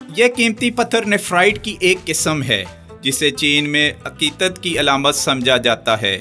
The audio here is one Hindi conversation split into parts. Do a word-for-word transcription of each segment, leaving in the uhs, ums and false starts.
यह कीमती पत्थर नेफ्राइट की एक किस्म है जिसे चीन में अकीदत की अलामत समझा जाता है।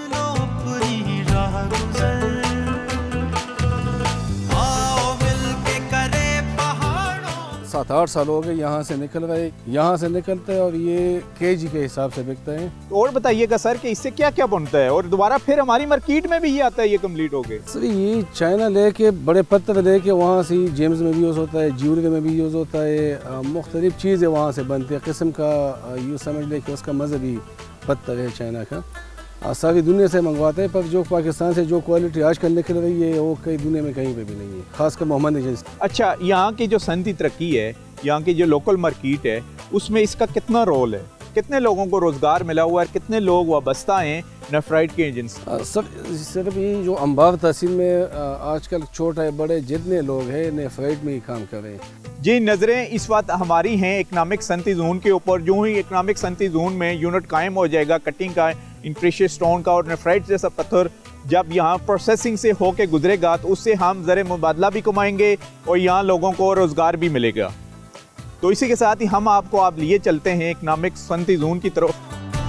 सात आठ साल हो गए यहाँ से निकल रहे यहाँ से निकलते हैं और ये केजी के हिसाब से बिकते हैं। और बताइएगा सर कि इससे क्या क्या बनता है और दोबारा फिर हमारी मार्केट में भी ये आता है, ये कंप्लीट हो गए? सर ये चाइना लेके बड़े पत्थर लेके वहाँ से जेम्स में भी यूज़ होता है, ज्वेलरी में भी यूज़ होता है, मुख्तलिफ चीज़ें वहाँ से बनती है। किस्म का यूँ समझ ले कि उसका मजहबी पत्थर है चाइना का। सारी दुनिया से मंगवाते हैं, पर जो पाकिस्तान से जो क्वालिटी आजकल निकल रही है वो कई दुनिया में कहीं पे भी नहीं है, खासकर मोहम्मद एजेंसी। अच्छा, यहाँ की जो सनती तरक्की है, यहाँ की जो लोकल मार्केट है, उसमें इसका कितना रोल है? कितने लोगों को रोजगार मिला हुआ है, कितने लोग वाबस्ता हैं नेफ्राइट के एजेंसी? सर सिर्फ ये जो अंबार तहसील में आजकल छोटे बड़े जितने लोग हैं नेफ्राइट में ही काम कर रहे हैं। जी, नज़रें इस वक्त हमारी हैं इकनॉमिक सनती जोन के ऊपर। जो ही इकनॉमिक सनती जोन में यूनिट कायम हो जाएगा कटिंग का, इन प्रेशियस स्टोन का और नेफ्राइट जैसा पत्थर जब यहाँ प्रोसेसिंग से होके गुजरेगा तो उससे हम ज़र मुबादला भी कमाएंगे और यहाँ लोगों को रोज़गार भी मिलेगा। तो इसी के साथ ही हम आपको आप लिए चलते हैं इकनॉमिक सनती जोन की तरफ।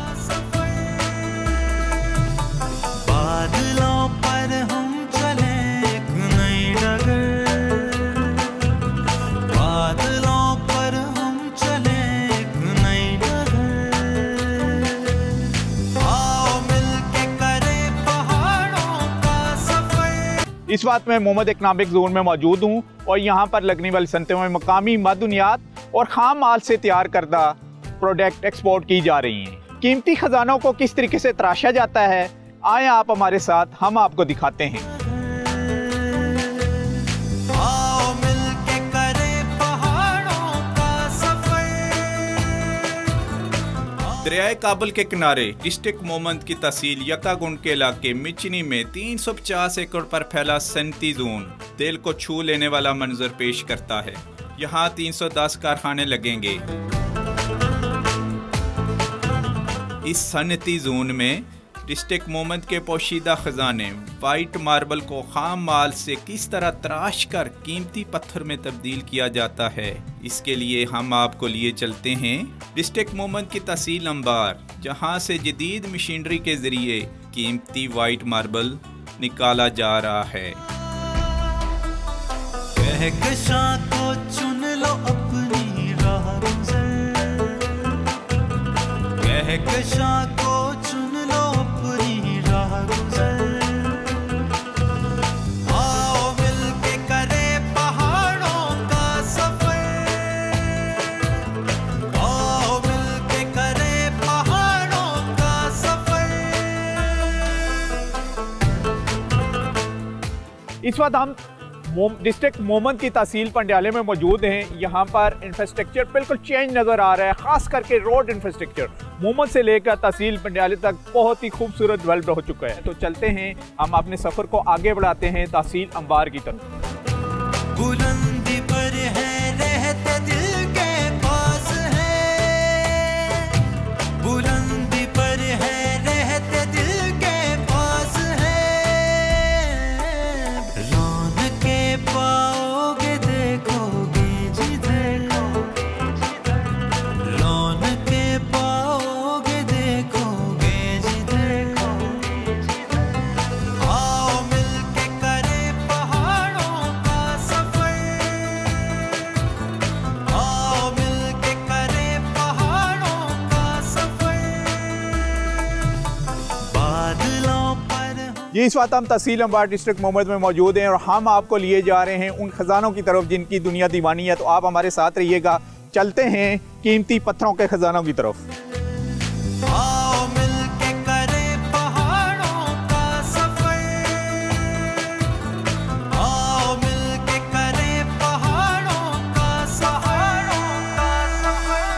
बादलों पर हम चले एक नई डगर, बादलों पर हम चले एक नई डगर, आओ मिलके करें पहाड़ों का सफर। इस बात मैं मोहम्मद इकनॉमिक जोन में मौजूद हूँ और यहाँ पर लगने वाली सनतों में मकामी मादनियात और खाम माल से तैयार करदा प्रोडक्ट एक्सपोर्ट की जा रही हैं। कीमती खजानों को किस तरीके से तराशा जाता है, आए आप हमारे साथ, हम आपको दिखाते हैं। आओ मिलके करें पहाड़ों का सफर। दरियाए काबुल के किनारे डिस्ट्रिक्ट मोहम्मद की तहसील यकागुंड के इलाके मिचनी में तीन सौ पचास एकड़ पर फैला सनती जोन दिल को छू लेने वाला मंजर पेश करता है। यहाँ तीन सौ दस कारखाने लगेंगे। इस सनती जोन में डिस्ट्रिक्ट मोहम्मद के पोशीदा खजाने वाइट मार्बल को खाम माल से किस तरह तराश कर कीमती पत्थर में तब्दील किया जाता है, इसके लिए हम आपको लिए चलते हैं डिस्ट्रिक्ट मोहम्मद की तहसील अंबार, जहाँ से जदीद मशीनरी के जरिए कीमती वाइट मार्बल निकाला जा रहा है। कहकशां को चुन लो अपनी राह गुज़र, कहकशां को चुन लो अपनी राह गुज़र, आओ मिलके करें पहाड़ों का सफर, आओ मिलके करें पहाड़ों का सफर। इस वक्त हम डिस्ट्रिक्ट मोहम्मद की तहसील पंडियाले में मौजूद हैं। यहाँ पर इंफ्रास्ट्रक्चर बिल्कुल चेंज नज़र आ रहा है, ख़ास करके रोड इंफ्रास्ट्रक्चर मोहम्मद से लेकर तहसील पंडियाले तक बहुत ही खूबसूरत डेवलप हो चुका है। तो चलते हैं, हम अपने सफ़र को आगे बढ़ाते हैं तहसील अंबार की तरफ। बुलंदी पर है रहते दिल के पास है, बुलंदी पर है रहते दिल के पास है, पाओगे देखोगे जिधर, लौन के पाओगे देखोगे जिधर, आओ मिलके करें पहाड़ों का सफर, आओ मिलके करें पहाड़ों का सफर, बादलों पर। ये इस वक्त हम तहसील अंबार डिस्ट्रिक्ट मोहम्मद में मौजूद हैं और हम आपको लिए जा रहे हैं उन खजानों की तरफ जिनकी दुनिया दीवानी है। तो आप हमारे साथ रहिएगा, चलते हैं कीमती पत्थरों के खजानों की तरफ।